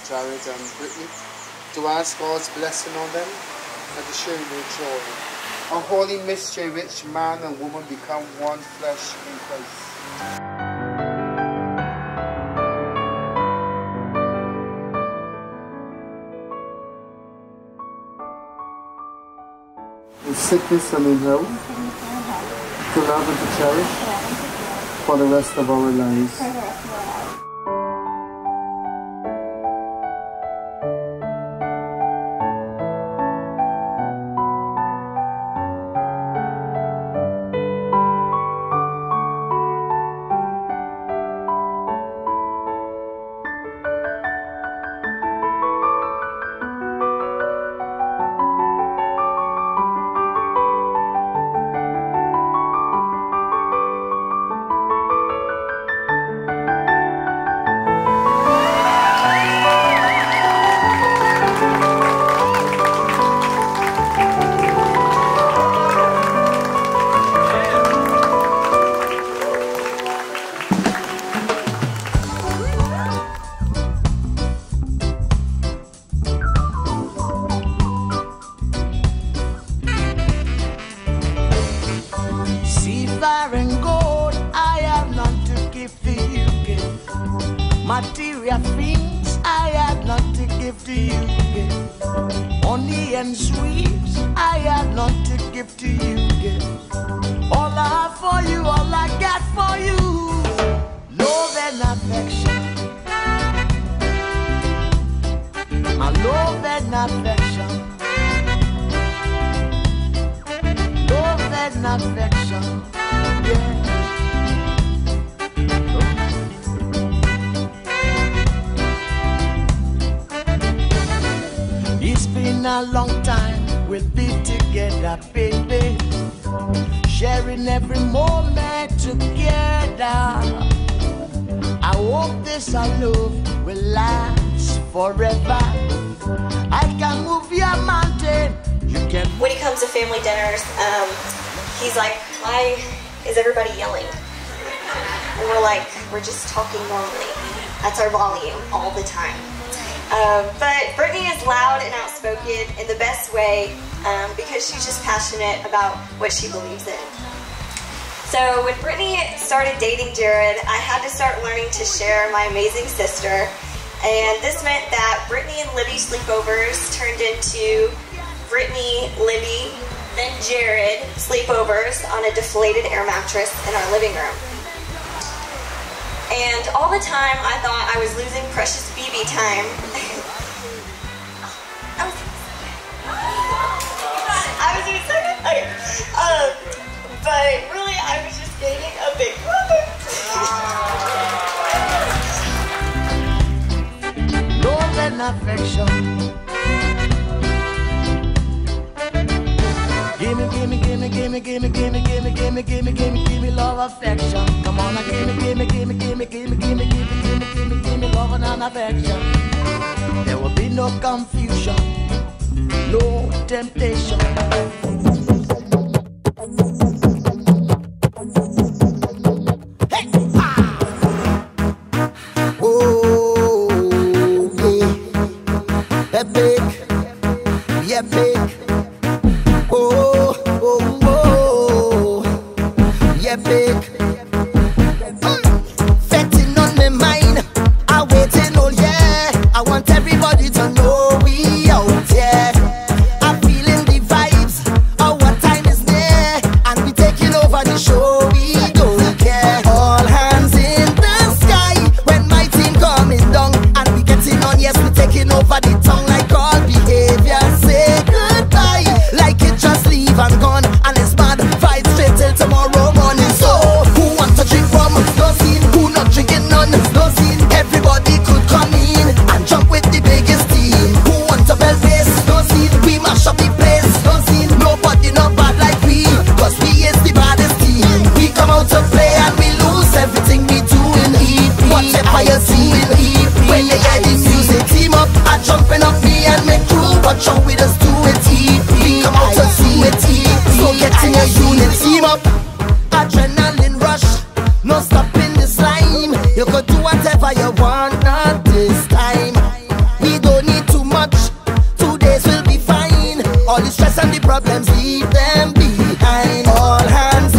Jared and Brittany, to ask God's blessing on them and to show their joy. A holy mystery which man and woman become one flesh in Christ. In sickness and in health, to love and to cherish for the rest of our lives. Material things I had not to give to you. Honey and sweets I had not to give to you. All I have for you, all I got for you, love and affection. My love and affection. Love and affection. Yeah. It's been a long time we'll be together, baby, sharing every moment together. I hope this our love will last forever. I can move your mountain, you can. When he comes to family dinners, he's like, why is everybody yelling? And we're like, we're just talking normally. That's our volume all the time. But Brittany is loud and outspoken in the best way because she's just passionate about what she believes in. So when Brittany started dating Jared, I had to start learning to share my amazing sister. And this meant that Brittany and Libby sleepovers turned into Brittany, Libby, then Jared sleepovers on a deflated air mattress in our living room. And all the time I thought I was losing precious BB time. I was doing so good. Okay. But really I was just gaining a big brother. Love and affection. Gimme love, affection. Come on, gimme love and affection. There will be no confusion, no temptation. Hey, oh, yeah, epic, epic. Oh, oh, oh, yeah, big. Fetting on my mind, I waiting all year. I want everybody to know we out here. I'm feeling the vibes of what time is near, and we taking over the show. We don't care. All hands in the sky when my team coming down, and we getting on. Yes, we taking over the town like all behavior. Say goodbye. Like it just leave and gone, and it's mad fight straight till tomorrow morning. So who want to drink rum? No scene. Who not drinking none? No scene. Everybody could come in and jump with the biggest team. Who want to bell bass? No scene. We mash up the place. No scene. Nobody not bad like we, cause we is the baddest team. We come out to play and we lose everything we do in EP. Whatever you see in EP, when they hear the music, team up and jumping up me and make crew. Watch out with us do it EP. Come out to see it EP. So get in your unit, team up. Adrenaline rush, no stopping the slime. You could do whatever you want, not this time. We stress and the problems, leave them behind. All hands